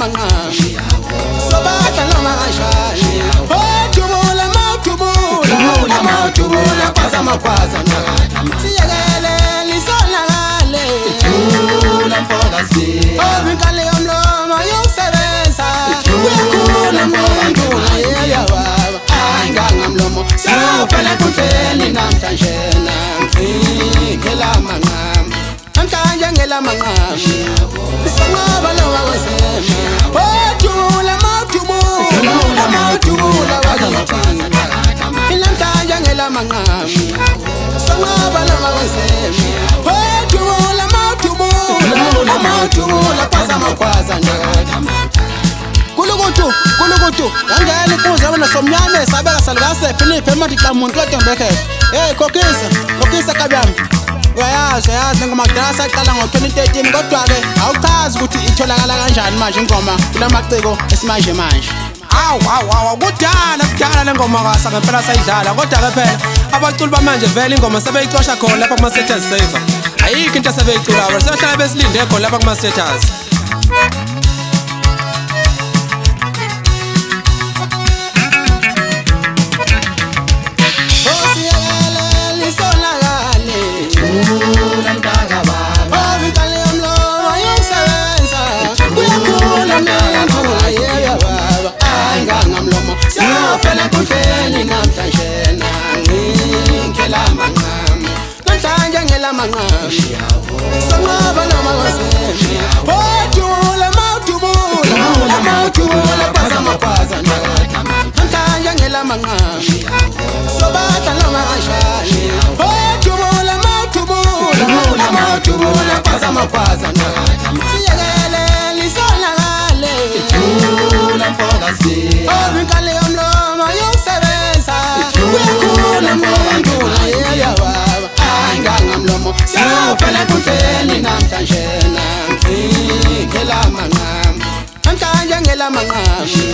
manqam sobata noma kanjani othubula mawuthubula kwaza makwaza siyekele lisonakale thula mfokazi obinkale yomlomo yokusebenza uyakhula muntu ayela baba ayingangamlomo siyofela kuhleni namhlanje ngela manqam namhlanje ngela manqam singaba lowa wesema othula mawuthubula kwaza makwaza namhlanje ngela manqam singaba lowa wesema othula mawuthubula kwaza makwaza kulukutu ngangena ikuza bona somnyane sabeka salukase Philip ematika umuntu weTembeke kokisa kabyami uyayazi ngomakudala saqala ngo-2013 kodwa-ke awuchazi ukuthi itholakala kanjani manje ingoma kulamaciko esimanje kudala le ngoma kasa ngempela sayidlala kodwa-ke phela abaculi bamanje vele ingoma sebeyicosha khona lapha kuma-setters saver ayikho into asebeyicula bona sebehlala besilinde khona lapha kuma-setters siyofela kuhleni namhlanje ngela manqam namhlanje ngela manqam singaba noma wasema othula mawuthubula kwaza makwaza namhlanje ngela manqam sobata noma kanjani othula mawuthubula kwaza makwaza siyekele lisonakale thula mfokazi obinkale yomlomo yokusebenza uyakhula muntu ayela baba ayingangamlomo siyofela kuhleni namhlanje ngela manqam namhlanje ngela manqam